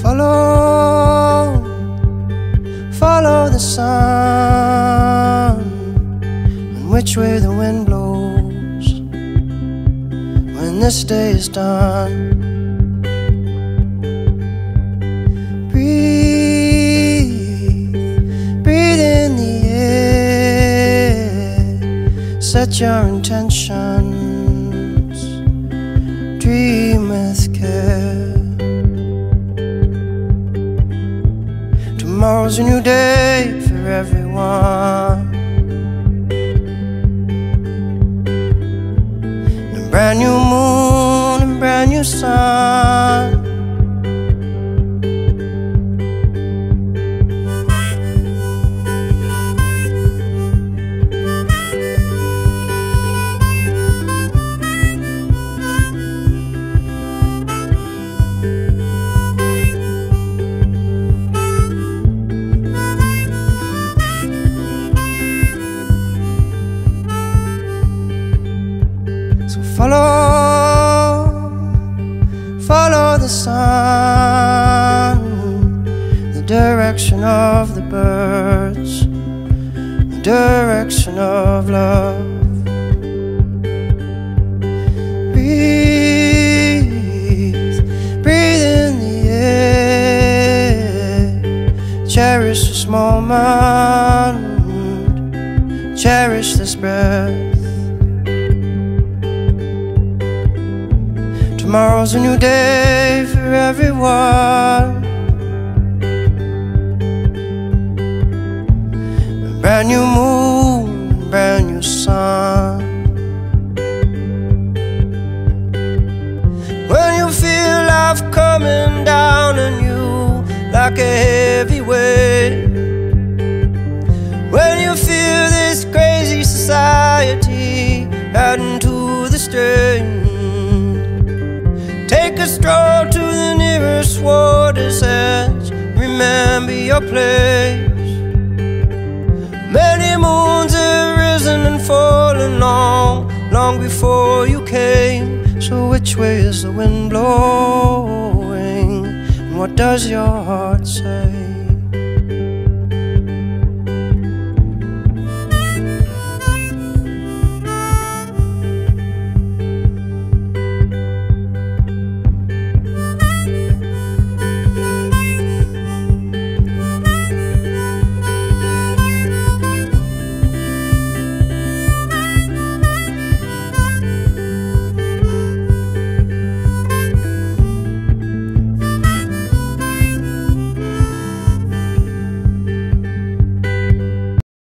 follow the sun, and which way the wind blows when this day is done. Breathe in the air, set your intentions, dream with care. Tomorrow's a new day for everyone, and a brand new moon and brand new sun. So follow the sun, the direction of the birds, the direction of love. Breathe in the air, cherish this moment, cherish this breath. Tomorrow's a new day for everyone, a brand new moon, a brand new sun. When you feel life coming down on you like a heavy weight, when you feel this crazy society adding to the strain, take a stroll to the nearest water's edge. Remember your place. Many moons have risen and fallen long before you came. So which way is the wind blowing? And what does your heart say?